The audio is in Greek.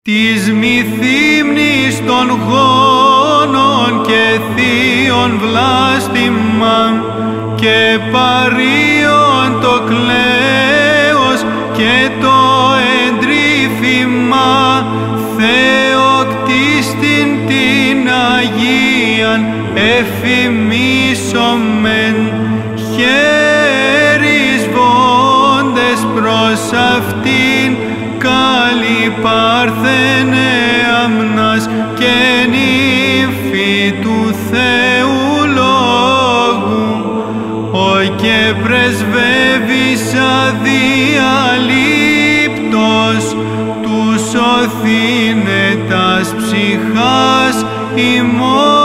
της μη θύμνης των γόνων και θείων βλάστημα και παρείων το κλαίος και το εντρίφημα Θεοκτίστην την Αγίαν εφημίσομεν χέρις βόντες προς αυτήν καλή Παρθένε αμνάς και νύμφη του Θεού Λόγου, ο και πρεσβεύεις αδιαλείπτος τους οθήνετας ψυχάς ημών.